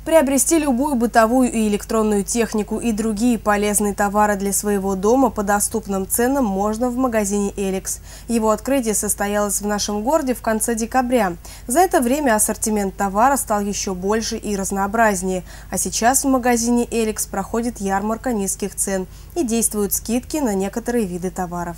Приобрести любую бытовую и электронную технику и другие полезные товары для своего дома по доступным ценам можно в магазине «Элекс». Его открытие состоялось в нашем городе в конце декабря. За это время ассортимент товара стал еще больше и разнообразнее. А сейчас в магазине «Элекс» проходит ярмарка низких цен и действуют скидки на некоторые виды товаров.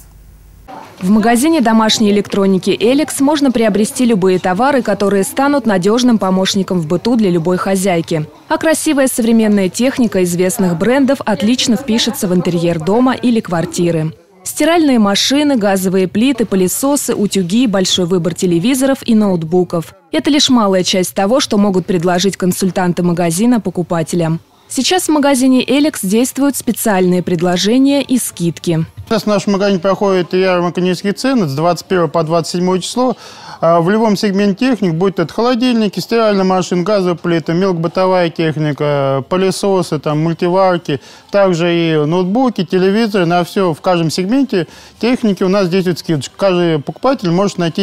В магазине домашней электроники «Элекс» можно приобрести любые товары, которые станут надежным помощником в быту для любой хозяйки. А красивая современная техника известных брендов отлично впишется в интерьер дома или квартиры. Стиральные машины, газовые плиты, пылесосы, утюги, большой выбор телевизоров и ноутбуков. Это лишь малая часть того, что могут предложить консультанты магазина покупателям. Сейчас в магазине «Элекс» действуют специальные предложения и скидки. Сейчас в нашем магазине проходит ярмарка низких цен с 21 по 27 число. В любом сегменте техник, будь это холодильники, стиральные машины, газовые плиты, мелкобытовая техника, пылесосы, мультиварки, также и ноутбуки, телевизоры, на все, в каждом сегменте техники у нас действует скидочка. Каждый покупатель может найти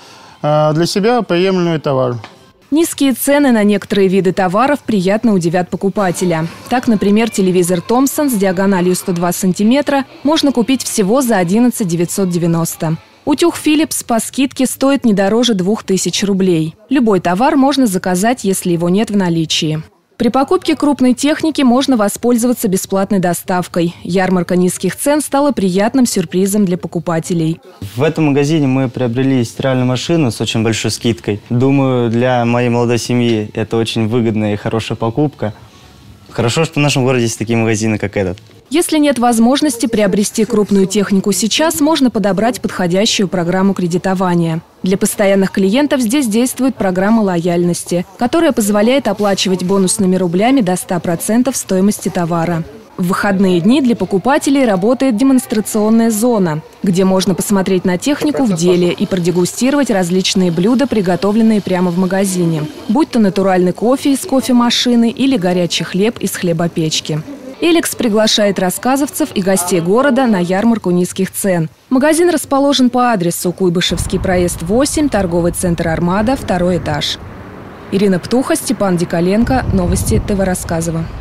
для себя приемлемый товар. Низкие цены на некоторые виды товаров приятно удивят покупателя. Так, например, телевизор «Томпсон» с диагональю 102 сантиметра можно купить всего за 11 990. Утюг «Филипс» по скидке стоит не дороже 2000 рублей. Любой товар можно заказать, если его нет в наличии. При покупке крупной техники можно воспользоваться бесплатной доставкой. Ярмарка низких цен стала приятным сюрпризом для покупателей. В этом магазине мы приобрели стиральную машину с очень большой скидкой. Думаю, для моей молодой семьи это очень выгодная и хорошая покупка. Хорошо, что в нашем городе есть такие магазины, как этот. Если нет возможности приобрести крупную технику сейчас, можно подобрать подходящую программу кредитования. Для постоянных клиентов здесь действует программа лояльности, которая позволяет оплачивать бонусными рублями до 100% стоимости товара. В выходные дни для покупателей работает демонстрационная зона, где можно посмотреть на технику в деле и продегустировать различные блюда, приготовленные прямо в магазине. Будь то натуральный кофе из кофемашины или горячий хлеб из хлебопечки. «Элекс» приглашает рассказовцев и гостей города на ярмарку низких цен. Магазин расположен по адресу Куйбышевский проезд 8, торговый центр «Армада», 2-й этаж. Ирина Птуха, Степан Диколенко. Новости ТВ Рассказово.